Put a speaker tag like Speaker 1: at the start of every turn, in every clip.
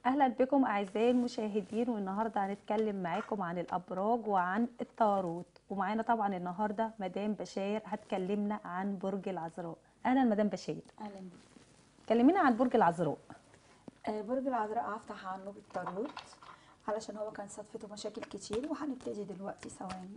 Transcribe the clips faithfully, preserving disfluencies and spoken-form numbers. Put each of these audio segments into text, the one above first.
Speaker 1: اهلا بكم اعزائي المشاهدين، والنهارده هنتكلم معاكم عن الابراج وعن التاروت. ومعانا طبعا النهارده مدام بشاير هتكلمنا عن برج العذراء. اهلا مدام بشاير،
Speaker 2: اهلا بيك.
Speaker 1: كلمينا عن برج العذراء.
Speaker 2: آه، برج العذراء هفتح عنه بالتاروت علشان هو كان صدفته مشاكل كتير، وهنبتدي دلوقتي ثواني.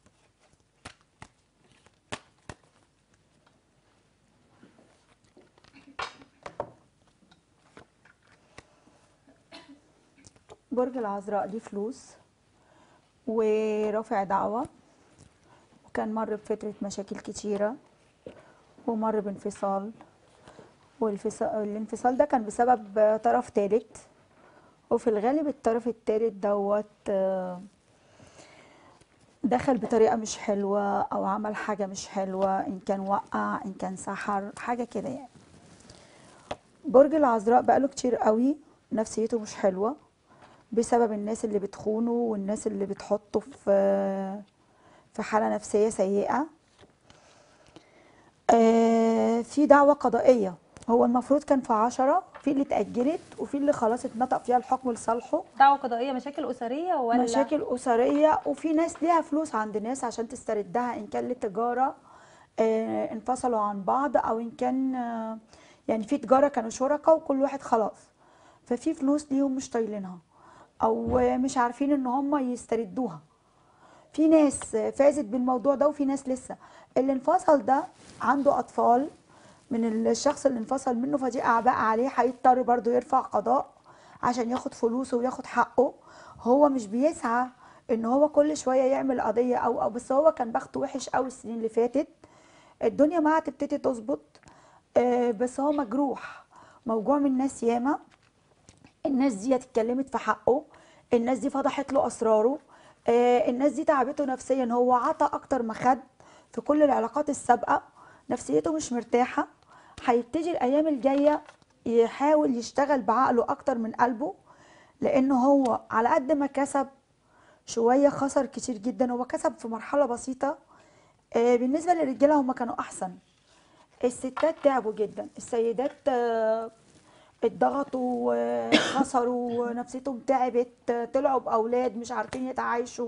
Speaker 2: برج العذراء ليه فلوس ورافع دعوة، وكان مر بفترة مشاكل كتيرة ومر بانفصال، والانفصال ده كان بسبب طرف تالت، وفي الغالب الطرف التالت دوت آه، دخل بطريقة مش حلوة أو عمل حاجة مش حلوة، إن كان وقع إن كان سحر حاجة كده يعني. برج العذراء بقاله كتير قوي نفسيته مش حلوة بسبب الناس اللي بتخونه والناس اللي بتحطه في في حالة نفسية سيئة. آه، في دعوة قضائية، هو المفروض كان في عشرة، في اللي اتأجلت وفي اللي خلاص اتنطق فيها الحكم لصالحه.
Speaker 1: دعوه قضائيه، مشاكل اسريه ولا؟
Speaker 2: مشاكل أسرية، وفي ناس ليها فلوس عند ناس عشان تستردها، إن كان للتجارة آه، انفصلوا عن بعض، أو إن كان آه، يعني في تجارة كانوا شركاء وكل واحد خلاص، ففي فلوس ليهم مش طايلينها أو مش عارفين إن هم يستردوها. في ناس فازت بالموضوع ده وفي ناس لسه. اللي انفصل ده عنده أطفال من الشخص اللي انفصل منه، فدي أعباء عليه، هيضطر برضو يرفع قضاء عشان ياخد فلوسه وياخد حقه. هو مش بيسعى ان هو كل شويه يعمل قضيه او او بس هو كان بخته وحش قوي السنين اللي فاتت. الدنيا معاه تبتدي تظبط، آه، بس هو مجروح، موجوع من ناس ياما. الناس دي اتكلمت في حقه، الناس دي فضحت له اسراره، آه، الناس دي تعبته نفسيا، هو عطى اكتر ما خد في كل العلاقات السابقه، نفسيته مش مرتاحه. هيبتدي الايام الجايه يحاول يشتغل بعقله اكتر من قلبه، لانه هو على قد ما كسب شويه خسر كتير جدا. هو كسب في مرحله بسيطه، آه، بالنسبه للرجاله هم كانوا احسن. الستات تعبوا جدا، السيدات آه، اتضغطوا وخسروا، نفسيتهم تعبت، طلعوا بأولاد مش عارفين يتعايشوا.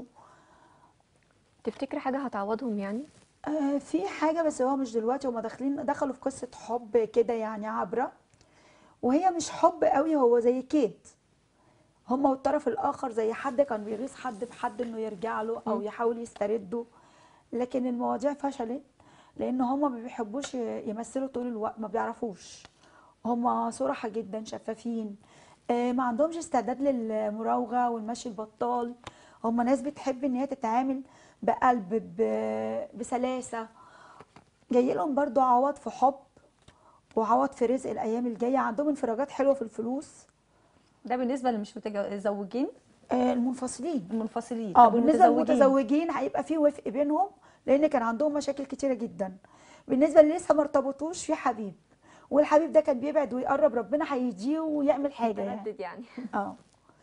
Speaker 3: تفتكري حاجة هتعوضهم يعني؟
Speaker 2: آه، في حاجة بس هو مش دلوقتي، هما داخلين دخلوا في قصة حب كده يعني عبرة، وهي مش حب قوي، هو زي كيد. هما والطرف الآخر زي حد كان بيغيظ حد بحد انه يرجع له او
Speaker 3: مم.
Speaker 2: يحاول يسترده، لكن المواضيع فشلت لان هما ما بيحبوش يمثلوا طول الوقت، ما بيعرفوش. هما صراحة جدا شفافين، آه، ما عندهمش استعداد للمراوغة والمشي البطال. هما ناس بتحب ان هي تتعامل بقلب، ب- بسلاسة. جاي لهم برضو عوض في حب وعوض في رزق الايام الجاية، عندهم انفراجات حلوة في الفلوس.
Speaker 1: ده بالنسبه اللي مش متزوجين.
Speaker 2: آه، المنفصلين.
Speaker 1: المنفصلين،
Speaker 2: اه،
Speaker 1: طب
Speaker 2: بالنسبة
Speaker 1: المتزوجين؟
Speaker 2: للمتزوجين هيبقى في وفق بينهم، لان كان عندهم مشاكل كتيرة جدا. بالنسبة اللي لسه ما ارتبطوش، في حبيب، والحبيب ده كان بيبعد ويقرب، ربنا هيديه ويعمل حاجة يعني.
Speaker 3: متردد يعني.
Speaker 2: اه.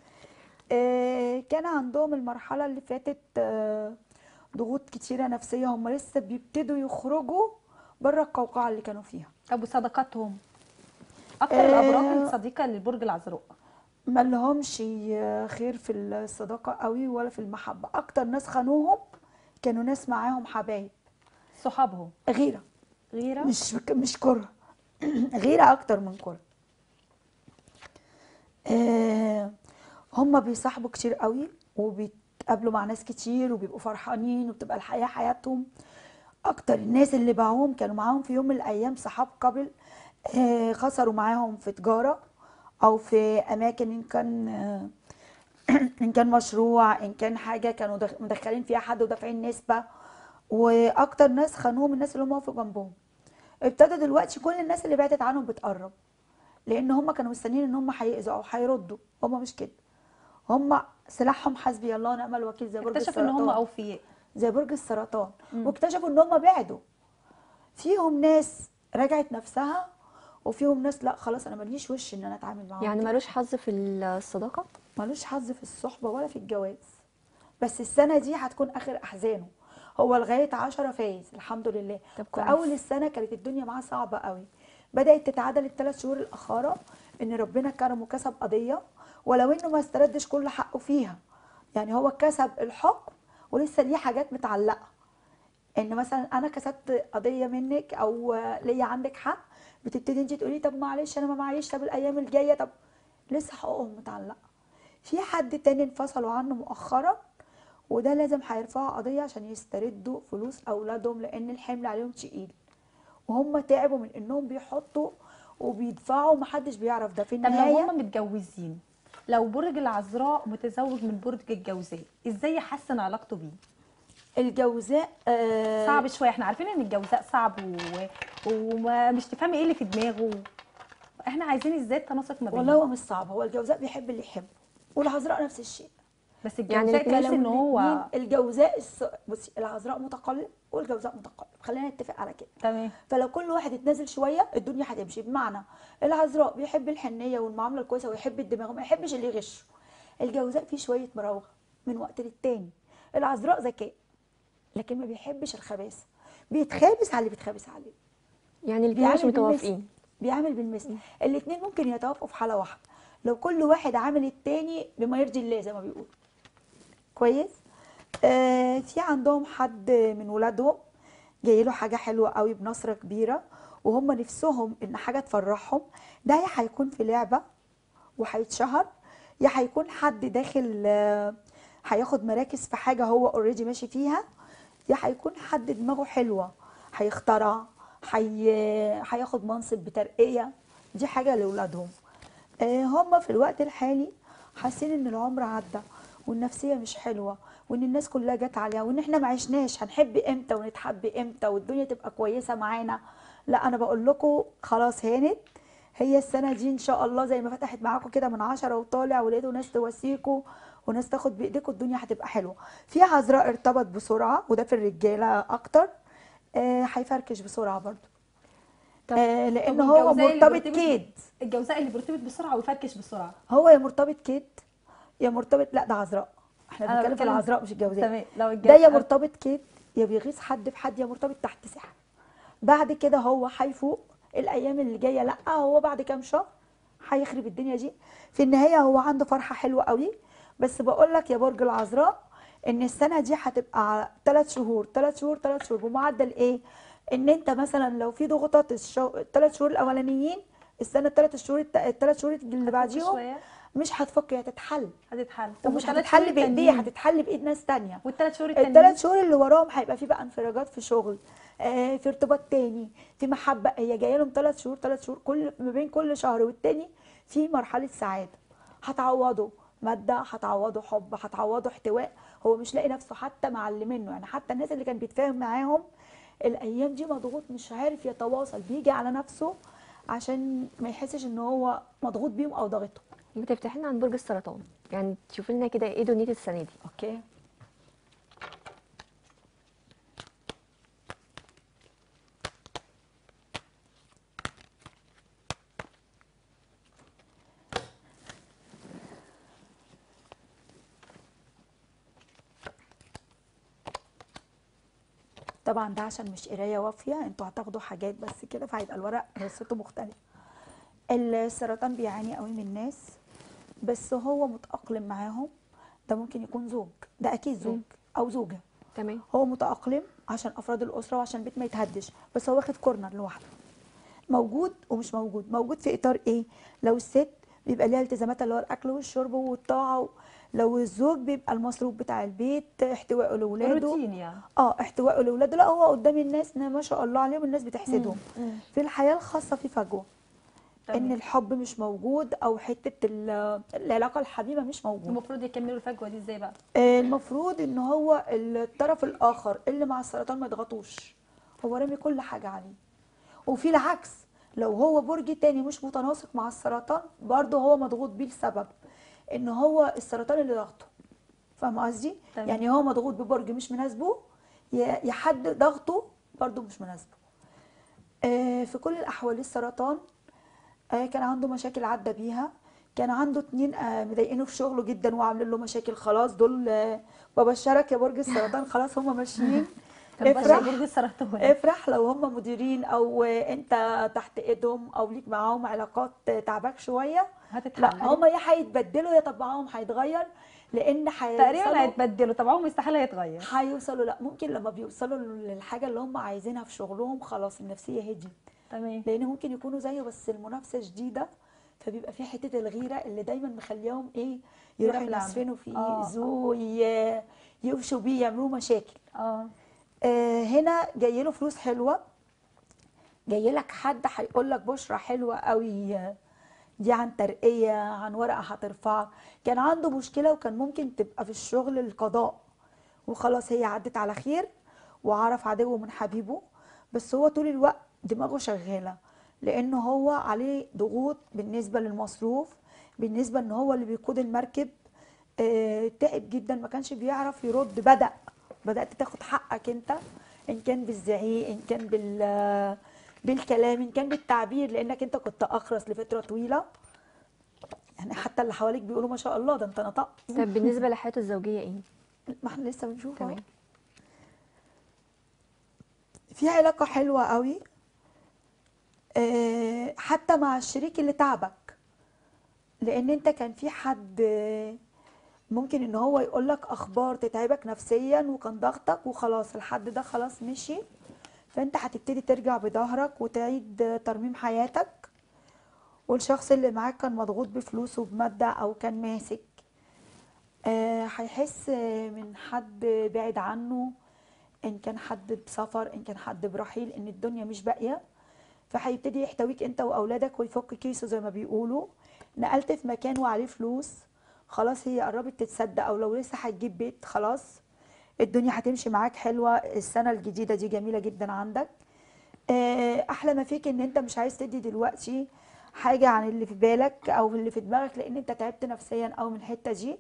Speaker 2: آه، كان عندهم المرحلة اللي فاتت آه، ضغوط كتيرة نفسية، هم لسه بيبتدوا يخرجوا بره القوقعة اللي كانوا فيها.
Speaker 1: طب وصداقاتهم؟ اكتر الابراج
Speaker 2: آه،
Speaker 1: الصديقه للبرج العذراء.
Speaker 2: ما لهمش خير في الصداقة قوي ولا في المحبة. أكتر ناس خانوهم كانوا ناس معاهم حبايب.
Speaker 1: صحابهم؟
Speaker 2: غيرة،
Speaker 1: غيره.
Speaker 2: مش مش كره. غيرة أكتر من كره. آه، هم بيصاحبوا كتير قوي وبيتقابلوا مع ناس كتير وبيبقوا فرحانين وبتبقى الحياة حياتهم. اكتر الناس اللي باعوهم كانوا معاهم في يوم من الايام صحاب قبل، آه، خسروا معاهم في تجارة او في اماكن، ان كان آه، ان كان مشروع، ان كان حاجة كانوا دخ- مدخلين فيها حد ودافعين نسبة. واكتر ناس خانوهم الناس اللي هم وقفوا جنبهم. ابتدى دلوقتي كل الناس اللي بعدت عنهم بتقرب، لان هم كانوا مستنيين ان هم هيأذوا او هيردوا. هم مش كده، هم سلاحهم حسبي الله ونعم الوكيل، زي برج
Speaker 1: اكتشف ان هم
Speaker 2: السرطان.
Speaker 1: اوفياء.
Speaker 2: زي برج السرطان.
Speaker 1: مم.
Speaker 2: واكتشفوا ان هم بعدوا. فيهم ناس رجعت نفسها، وفيهم ناس لا خلاص انا ماليش وش ان انا اتعامل معاهم
Speaker 3: يعني
Speaker 2: تاني.
Speaker 3: ملوش حظ في الصداقة؟
Speaker 2: ملوش حظ في الصحبة ولا في الجواز. بس السنة دي هتكون اخر احزانه. هو لغاية عشرة فايز الحمد لله.
Speaker 3: طب
Speaker 2: في
Speaker 3: كويس.
Speaker 2: اول السنة كانت الدنيا معاه صعبة قوي، بدأت تتعادل الثلاث شهور الاخرى، ان ربنا كرمه وكسب قضية، ولو انه ما استردش كل حقه فيها. يعني هو كسب الحكم ولسه ليه حاجات متعلقه، ان مثلا انا كسبت قضيه منك او ليا عندك حق، بتبتدي انت تقولي طب معلش انا ما معيش، طب الايام الجايه، طب لسه حقوقهم متعلقه. في حد تاني انفصلوا عنه مؤخرا، وده لازم هيرفعوا قضيه عشان يستردوا فلوس اولادهم، لان الحمل عليهم تقيل وهم تعبوا من انهم بيحطوا وبيدفعوا ومحدش بيعرف ده في
Speaker 1: طب لو
Speaker 2: النهايه.
Speaker 1: هم متجوزين، لو برج العذراء متزوج من برج الجوزاء، ازاي يحسن علاقته بيه؟
Speaker 2: الجوزاء آه
Speaker 1: صعب شويه، احنا عارفين ان الجوزاء صعب و... ومش تفهمي ايه اللي في دماغه. احنا عايزين ازاي التناسق ما
Speaker 2: والله
Speaker 1: بينهم؟
Speaker 2: هو مش صعب، هو الجوزاء بيحب اللي يحبه، والعذراء نفس الشيء.
Speaker 1: بس
Speaker 3: يعني
Speaker 1: الجوزاء
Speaker 3: الاتنين-
Speaker 1: تحس
Speaker 2: فلو
Speaker 1: ان هو
Speaker 2: الاثنين الجوزاء الس... بصي العذراء متقلب والجوزاء متقلب، خلينا نتفق على كده.
Speaker 1: تمام.
Speaker 2: فلو كل واحد اتنازل شويه الدنيا هتمشي. بمعنى العذراء بيحب الحنيه والمعامله الكويسه ويحب الدماغ وما يحبش اللي يغشه. الجوزاء فيه شويه مراوغه من وقت للتاني. العذراء ذكاء لكن ما بيحبش الخباثه، بيتخابس على اللي بيتخابس عليه.
Speaker 3: يعني الاتنين مش
Speaker 2: بيعامل بالمثل،
Speaker 3: متوافقين.
Speaker 2: بيعامل بالمثل. الاثنين ممكن يتوافقوا في حاله واحده لو كل واحد عامل التاني بما يرضي الله زي ما بيقولوا. كويس. آه في عندهم حد من ولادهم جاي له حاجه حلوه قوي بنصره كبيره، وهم نفسهم ان حاجه تفرحهم. ده يا هيكون في لعبه وهيتشهر، يا هيكون حد داخل آه، هياخد مراكز في حاجه هو اوريدي ماشي فيها، يا هيكون حد دماغه حلوه هيخترع، هي هياخد منصب بترقيه. دي حاجه لاولادهم. آه، هم في الوقت الحالي حاسين ان العمر عدى والنفسيه مش حلوه وان الناس كلها جت عليها وان احنا ما عشناش هنحب امتى ونتحب امتى والدنيا تبقى كويسه معانا. لا انا بقول لكم خلاص هانت. هي السنه دي ان شاء الله زي ما فتحت معاكم كده من عشرة وطالع ولقيتوا ناس تواسيكوا وناس تاخد بايديكم، الدنيا هتبقى حلوه. في عذراء ارتبط بسرعه وده في الرجاله اكتر، آه، هيفركش بسرعه برضو.
Speaker 3: طب
Speaker 2: آه،
Speaker 1: طب
Speaker 2: لان هو
Speaker 1: والجوزاء اللي
Speaker 2: مرتبط
Speaker 1: بيرتبط
Speaker 2: كيد.
Speaker 1: الجوزاء اللي بيرتبط بسرعه ويفركش بسرعه؟
Speaker 2: هو يا مرتبط كيد يا مرتبط، لا ده عذراء، احنا
Speaker 1: انا
Speaker 2: بنتكلم في
Speaker 1: بتكلم.
Speaker 2: العذراء مش الجوزاء.
Speaker 1: تمام. لو
Speaker 2: ده يا
Speaker 1: الجو...
Speaker 2: مرتبط كيد يا بيغيظ حد في حد يا مرتبط تحت سحر. بعد كده هو هيفوق الايام اللي جايه، لا هو بعد كام شهر هيخرب الدنيا دي. في النهايه هو عنده فرحه حلوه قوي. بس بقول لك يا برج العذراء ان السنه دي هتبقى ثلاث شهور ثلاث شهور ثلاث شهور بمعدل ايه؟ ان انت مثلا لو في ضغوطات الثلاث شهور الاولانيين، السنه الثلاث شهور الثلاث شهور اللي
Speaker 1: هتفك
Speaker 2: بعديهم
Speaker 1: شويه،
Speaker 2: مش هتفك، هي هتتحل.
Speaker 1: هتتحل. طب
Speaker 2: ومش
Speaker 1: والثلاث شهور
Speaker 2: هتتحل بايديه،
Speaker 1: التانيين؟
Speaker 2: هتتحل بايد ناس تانية.
Speaker 1: والثلاث شهور التانيين؟
Speaker 2: الثلاث شهور اللي وراهم هيبقى في بقى انفراجات في شغل، آه في ارتباط تاني، في محبه. هي جايه لهم ثلاث شهور ثلاث شهور كل ما بين كل شهر والتاني في مرحله سعاده. هتعوضوا ماده، هتعوضوا حب، هتعوضوا احتواء. هو مش لاقي نفسه حتى مع اللي منه، يعني حتى الناس اللي كان بيتفاهم معاهم الايام دي مضغوط مش عارف يتواصل، بيجي على نفسه عشان ما يحسش ان هو مضغوط بيهم او ضاغطهم.
Speaker 3: بتفتحي لنا عن برج السرطان، يعني تشوفي لنا كده ايه دنيتي السنه دي.
Speaker 2: اوكي. طبعا ده عشان مش قرايه وافيه، انتوا هتاخدوا حاجات بس كده فهيبقى الورق قصته مختلفه. السرطان بيعاني قوي من الناس بس هو متأقلم معاهم. ده ممكن يكون زوج، ده اكيد زوج
Speaker 3: مم.
Speaker 2: او زوجه.
Speaker 3: تمام.
Speaker 2: هو متأقلم عشان افراد الاسره وعشان البيت ما يتهدش، بس هو واخد كورنر لوحده. موجود ومش موجود. موجود في اطار ايه؟ لو الست بيبقى ليها التزاماتها اللي هو الاكل والشرب والطاعه، لو الزوج بيبقى المصروف بتاع البيت، احتوائه لاولاده.
Speaker 1: روتين يعني.
Speaker 2: اه احتوائه لاولاده. لا هو قدام الناس ما شاء الله عليهم الناس بتحسدهم.
Speaker 1: مم.
Speaker 2: في الحياه الخاصه في فجوه،
Speaker 1: تمام.
Speaker 2: ان الحب مش موجود او حته ال- العلاقه الحميمه مش موجوده.
Speaker 1: المفروض يكملوا الفجوه دي ازاي بقى؟
Speaker 2: آه، المفروض ان هو الطرف الاخر اللي مع السرطان ما يضغطوش، هو رامي كل حاجه عليه. وفي العكس لو هو برج تاني مش متناسق مع السرطان برضه هو مضغوط بيه لسبب ان هو السرطان اللي ضغطه. فاهمه قصدي؟
Speaker 1: تمام.
Speaker 2: يعني هو مضغوط ببرج مش مناسبه، يا يا حد ضغطه برضه مش مناسبه. آه، في كل الاحوال السرطان آه، كان عنده مشاكل عدى بيها. كان عنده اتنين آه، مضايقينه في شغله جدا وعاملين له مشاكل. خلاص دول آه، ببشرك يا برج السرطان خلاص هم ماشيين.
Speaker 1: طب بس
Speaker 2: افرح
Speaker 1: برج السرطان.
Speaker 2: افرح لو هم مديرين او انت تحت ايدهم او ليك معاهم علاقات تعباك شويه، لا
Speaker 1: هتتحل
Speaker 2: هما يا هيتبدلوا يا طبعهم هيتغير، لان
Speaker 1: تقريبا،
Speaker 2: هيوصلوا
Speaker 1: هيتبدلوا طبعهم، استحاله يتغير.
Speaker 2: هيوصلوا لا ممكن لما بيوصلوا للحاجه اللي هم عايزينها في شغلهم خلاص النفسيه هديت.
Speaker 1: تمام.
Speaker 2: لان ممكن يكونوا زيه بس المنافسه شديده، فبيبقى في حته الغيره اللي دايما مخليهم ايه،
Speaker 1: غيرة
Speaker 2: يروحوا
Speaker 1: في العمل.
Speaker 2: ينسفنوا فيه،
Speaker 1: اه
Speaker 2: يأذوه، ي- يوشوا بيه، يعملوا مشاكل.
Speaker 1: اه.
Speaker 2: آه هنا جاي له فلوس حلوه، جاي لك حد هيقول لك بشرى حلوه قوي، دي عن ترقيه، عن ورقه هترفع. كان عنده مشكله وكان ممكن تبقى في الشغل القضاء، وخلاص هي عدت على خير وعرف عدوه من حبيبه، بس هو طول الوقت دماغه شغاله، لانه هو عليه ضغوط بالنسبه للمصروف، بالنسبه ان هو اللي بيقود المركب. آه تعب جدا، ما كانش بيعرف يرد. بدأ بدأت تاخد حقك انت، ان كان بالزعيق، ان كان بال بالكلام، ان كان بالتعبير، لانك انت كنت اخرس لفتره طويله. يعني حتى اللي حواليك بيقولوا ما شاء الله ده انت نطقت.
Speaker 3: طب بالنسبه لحياته الزوجيه ايه؟
Speaker 2: ما احنا لسه بنشوف اهو.
Speaker 3: تمام.
Speaker 2: في علاقه حلوه قوي، آه، حتى مع الشريك اللي تعبك، لان انت كان في حد آه، ممكن ان هو يقول لك اخبار تتعبك نفسيا وكان ضغطك وخلاص الحد ده خلاص مشي، فانت هتبتدي ترجع بظهرك وتعيد آه، ترميم حياتك. والشخص اللي معاك كان مضغوط بفلوسه بمادة او كان ماسك، آه، هيحس آه، من حد بعد عنه، ان كان حد بسفر، ان كان حد برحيل، ان الدنيا مش باقيه، فهيبتدي يحتويك انت واولادك ويفك كيسه زي ما بيقولوا. نقلت في مكان وعليه فلوس، خلاص هي قربت تتصدق، او لو لسه هتجيب بيت خلاص الدنيا هتمشي معاك حلوه. السنه الجديده دي جميله جدا عندك. آه، احلى ما فيك ان انت مش عايز تدي دلوقتي حاجه عن اللي في بالك او اللي في دماغك، لان انت تعبت نفسيا او من الحته دي،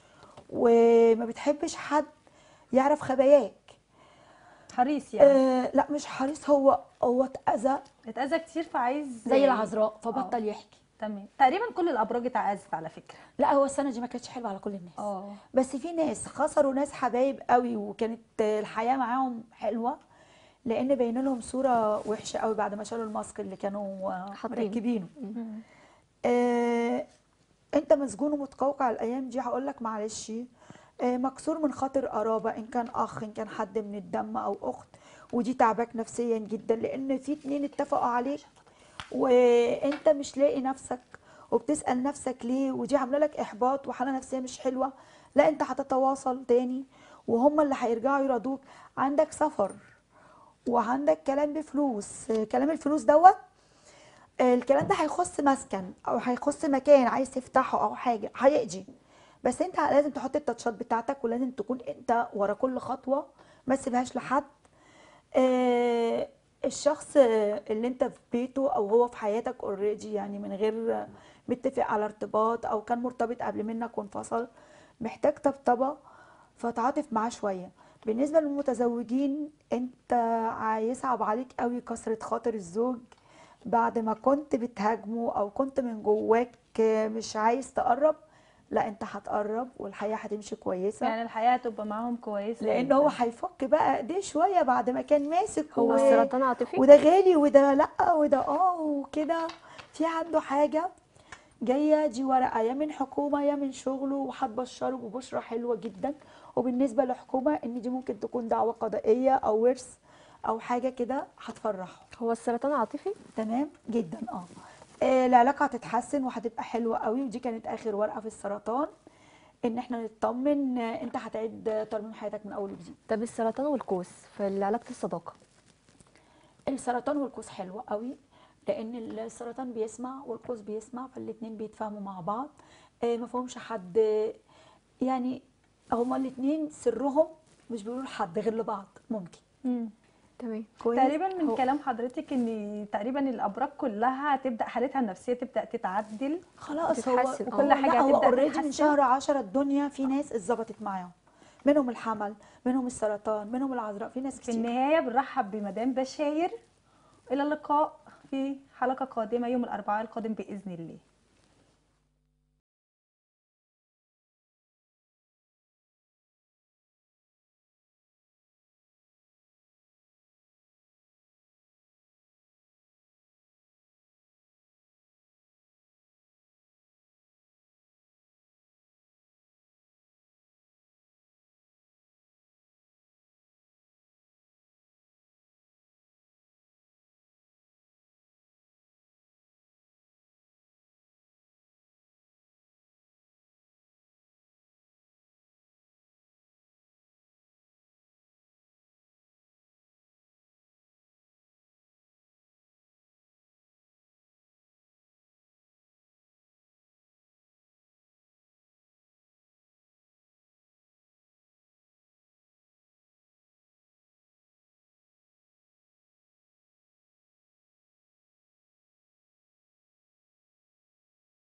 Speaker 2: وما بتحبش حد يعرف خباياك.
Speaker 1: حريص يعني.
Speaker 2: آه لا مش حريص، هو هو اتأذى
Speaker 1: اتأذى كتير فعايز
Speaker 2: زي العذراء
Speaker 1: اه.
Speaker 2: فبطل يحكي.
Speaker 1: تمام، تقريبا كل الابراج اتعزت على فكره.
Speaker 2: لا هو السنه دي ما كانتش حلوه على كل الناس،
Speaker 1: اه.
Speaker 2: بس في ناس خسروا ناس حبايب قوي وكانت الحياه معاهم حلوه، لان باين لهم صوره وحشه قوي بعد ما شالوا الماسك اللي كانوا آه،
Speaker 3: حاطين.
Speaker 2: مركبينه.
Speaker 1: مم.
Speaker 2: آه انت مسجون ومتقوقع الايام دي، هقول لك معلش، آه مكسور من خاطر قرابه، ان كان اخ، ان كان حد من الدم او اخت، ودي تعباك نفسيا جدا، لان في اتنين اتفقوا عليك وانت مش لاقي نفسك وبتسأل نفسك ليه، ودي عامله لك احباط وحاله نفسيه مش حلوه. لا انت هتتواصل تاني وهم اللي هيرجعوا يرضوك. عندك سفر وعندك كلام بفلوس، آه، كلام الفلوس دوت، آه، الكلام ده هيخص مسكن او هيخص مكان عايز تفتحه او حاجه هيقضي، بس انت لازم تحط التاتشات بتاعتك، ولازم تكون انت ورا كل خطوه ما تسيبهاش لحد. آه، الشخص اللي انت في بيته او هو في حياتك اوريدي، يعني من غير متفق على ارتباط او كان مرتبط قبل منك وانفصل، محتاج طبطبه، فتعاطف معاه شويه. بالنسبه للمتزوجين، انت هيصعب عليك قوي كسرة خاطر الزوج بعد ما كنت بتهاجمه او كنت من جواك مش عايز تقرب. لا انت هتقرب والحياه هتمشي كويسه،
Speaker 1: يعني الحياه هتبقى معاهم كويسه
Speaker 2: لان هو
Speaker 1: جدا.
Speaker 2: هيفك بقى ايديه شويه بعد ما كان ماسك
Speaker 3: هو
Speaker 2: و...
Speaker 3: السرطان عاطفي؟
Speaker 2: وده غالي وده لا وده اه وكده. في عنده حاجه جايه، دي ورقه يا من حكومه يا من شغله، وهتبشره ببشره حلوه جدا. وبالنسبه لحكومه ان دي ممكن تكون دعوه قضائيه او ورث او حاجه كده هتفرحه.
Speaker 3: هو السرطان عاطفي؟
Speaker 2: تمام جدا اه. آه، العلاقه هتتحسن وهتبقى حلوه قوي، ودي كانت اخر ورقه في السرطان، ان احنا نطمن آه، انت هتعيد ترميم حياتك من اول وجديد.
Speaker 3: طب السرطان والقوس في علاقه الصداقه؟
Speaker 2: السرطان والقوس حلوة قوي، لان السرطان بيسمع والقوس بيسمع، فالاتنين بيتفاهموا مع بعض. آه، ما فيهمش حد، يعني هما الاتنين سرهم مش بيقولوا لحد غير لبعض ممكن.
Speaker 1: مم.
Speaker 3: تمام.
Speaker 2: كويس.
Speaker 1: تقريبا من
Speaker 3: هو-
Speaker 1: كلام حضرتك ان تقريبا الابراج كلها هتبدا حالتها النفسيه تبدا تتعدل.
Speaker 2: خلاص هو
Speaker 3: وتتحسن.
Speaker 1: وكل
Speaker 2: هو
Speaker 1: حاجة
Speaker 2: لا هو
Speaker 1: هتبدأ
Speaker 2: اوريدي من
Speaker 1: تتحسن.
Speaker 2: شهر عشرة الدنيا في ناس اتظبطت معاهم، منهم الحمل، منهم السرطان، منهم العذراء، في ناس
Speaker 1: في
Speaker 2: كتير.
Speaker 1: النهايه بنرحب بمدام بشاير. الى اللقاء في حلقه قادمه يوم الاربعاء القادم باذن الله.